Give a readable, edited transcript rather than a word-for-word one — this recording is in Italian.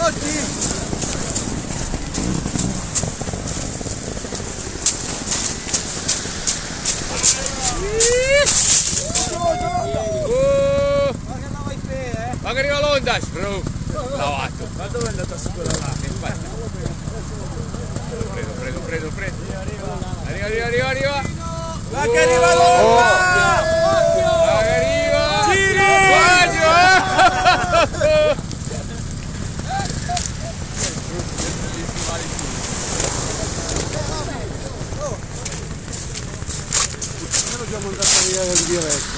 Ma che arriva l'onda, bro! Lavato! Ma dove è andata su quella là? Infatti. Prego. Arriva! Ma che arriva l'onda! Ma che arriva! Giri! L'abbiamo mandato via in diretta.